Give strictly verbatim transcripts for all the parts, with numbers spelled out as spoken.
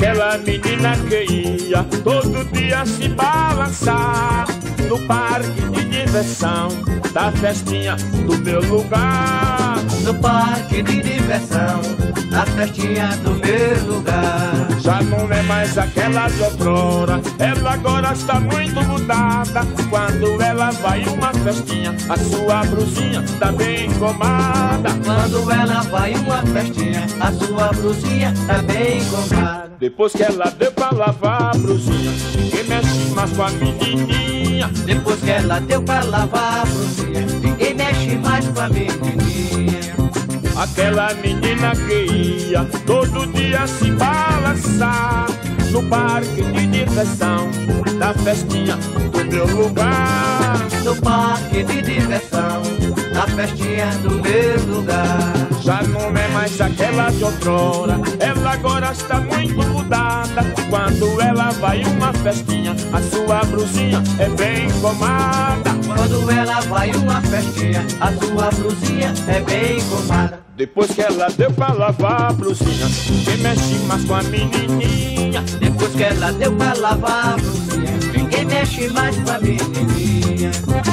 Aquela menina que ia todo dia se balançar no parque de diversão da festinha do meu lugar. No parque de diversão da festinha do meu lugar. Já não é mais aquela de outrora, ela agora está muito mudada. Quando ela vai uma festinha, a sua blusinha tá bem engomada. Quando ela vai uma festinha, a sua blusinha tá bem engomada. Depois que ela deu pra lavar a blusinha, ninguém mexe mais com a menininha. Depois que ela deu pra lavar a blusinha, ninguém mexe mais com a menininha. Aquela menina que ia todo dia se balançar no parque de diversão da festinha do meu lugar. No parque de diversão da festinha do meu lugar. Já não é mais aquela de outrora, ela agora está muito mudada. Quando ela vai uma festinha, a sua blusinha é bem engomada. Quando ela vai uma festinha, a sua blusinha é bem engomada. Depois que ela deu pra lavar a blusinha, ninguém mexe mais com a menininha. Depois que ela deu pra lavar a blusinha, ninguém mexe mais com a menininha.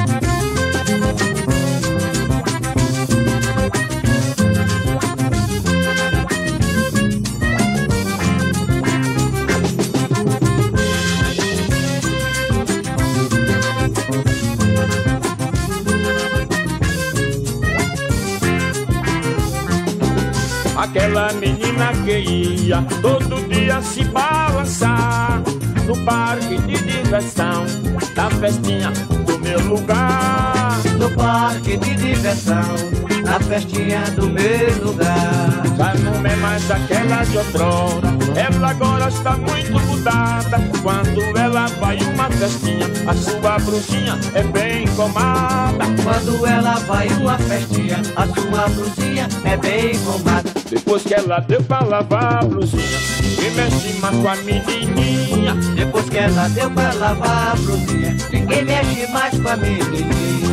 Aquela menina que ia todo dia se balançar no parque de diversão da festinha do meu lugar. No parque de diversão da festinha do meu lugar. Já não é mais aquela de outrora, ela agora está muito mudada. Quando ela vai uma festinha, a sua blusinha é bem engomada. Quando ela vai uma festinha, a sua blusinha é bem engomada. Depois que ela deu pra lavar a blusinha, ninguém mexe mais com a menininha. Depois que ela deu pra lavar a blusinha, ninguém mexe mais com a menininha.